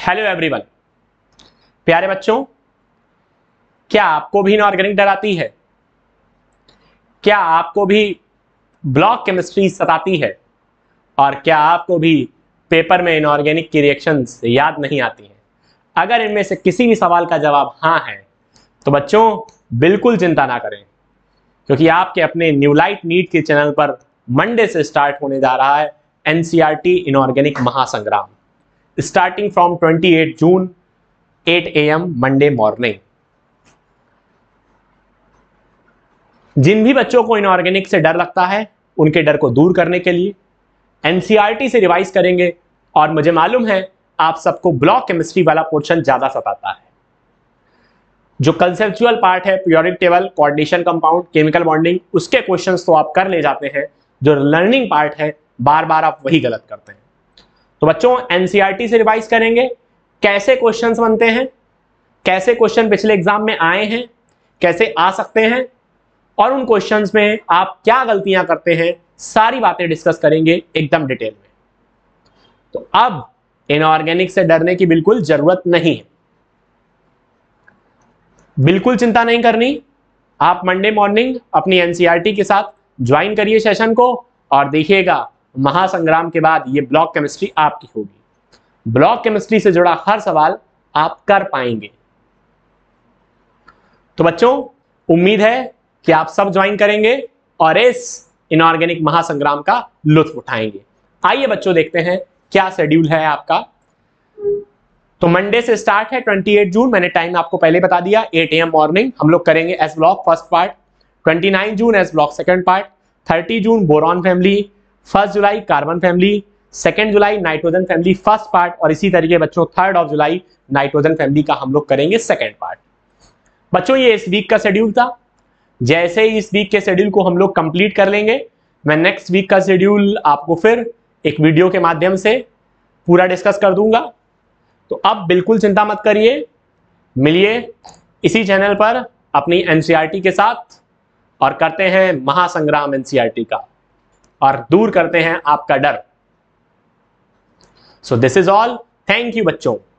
Hello everyone, प्यारे बच्चों, क्या आपको भी इनऑर्गेनिक डराती है? क्या आपको भी ब्लॉक केमिस्ट्री सताती है? और क्या आपको भी पेपर में इनऑर्गेनिक की रिएक्शंस याद नहीं आती हैं? अगर इनमें से किसी भी सवाल का जवाब हाँ है तो बच्चों बिल्कुल चिंता ना करें, क्योंकि आपके अपने न्यूलाइट नीट के चैनल पर मंडे से स्टार्ट होने जा रहा है एनसीईआरटी इनऑर्गेनिक महासंग्राम, starting from 28 June 8 AM Monday morning. जिन भी बच्चों को इनऑर्गेनिक से डर लगता है उनके डर को दूर करने के लिए एनसीईआरटी से रिवाइज करेंगे। और मुझे मालूम है आप सबको ब्लॉक केमिस्ट्री वाला पोर्शन ज्यादा सताता है। जो कंसेप्चुअल पार्ट है, periodic table, coordination compound, chemical bonding, उसके क्वेश्चंस तो आप कर ले जाते हैं। जो लर्निंग पार्ट है बार बार आप वही गलत करते हैं। तो बच्चों एनसीईआरटी से रिवाइज करेंगे, कैसे क्वेश्चंस बनते हैं, कैसे क्वेश्चन पिछले एग्जाम में आए हैं, कैसे आ सकते हैं, और उन क्वेश्चंस में आप क्या गलतियां करते हैं, सारी बातें डिस्कस करेंगे एकदम डिटेल में। तो अब इनऑर्गेनिक से डरने की बिल्कुल जरूरत नहीं है, बिल्कुल चिंता नहीं करनी। आप मंडे मॉर्निंग अपनी एनसीईआरटी के साथ ज्वाइन करिए सेशन को और देखिएगा महासंग्राम के बाद ये ब्लॉक केमिस्ट्री आपकी होगी। ब्लॉक केमिस्ट्री से जुड़ा हर सवाल आप कर पाएंगे। तो बच्चों उम्मीद है कि आप सब ज्वाइन करेंगे और इस इनऑर्गेनिक महासंग्राम का लुत्फ उठाएंगे। आइए बच्चों देखते हैं क्या शेड्यूल है आपका। तो मंडे से स्टार्ट है 28 जून, मैंने टाइम आपको पहले बता दिया, 8 AM मॉर्निंग। हम लोग करेंगे S block first part, 29 June S block second part, 30 June boron family, 1 July carbon family, 2 July nitrogen family first part, और इसी तरीके बच्चों 3 जुलाई नाइट्रोजन फैमिली का हम लोग करेंगे सेकंड पार्ट। बच्चों ये इस वीक का शेड्यूल था। जैसे ही इस वीक के शेड्यूल को हम लोग कंप्लीट कर लेंगे, मैं नेक्स्ट वीक का शेड्यूल आपको फिर एक वीडियो के माध्यम से पूरा डिस्कस कर दूंगा। तो अब बिल्कुल चिंता मत करिए, मिलिए इसी चैनल पर अपनी एनसीईआरटी के साथ और करते हैं महासंग्राम एनसीईआरटी का और दूर करते हैं आपका डर। So this is all, thank you बच्चों।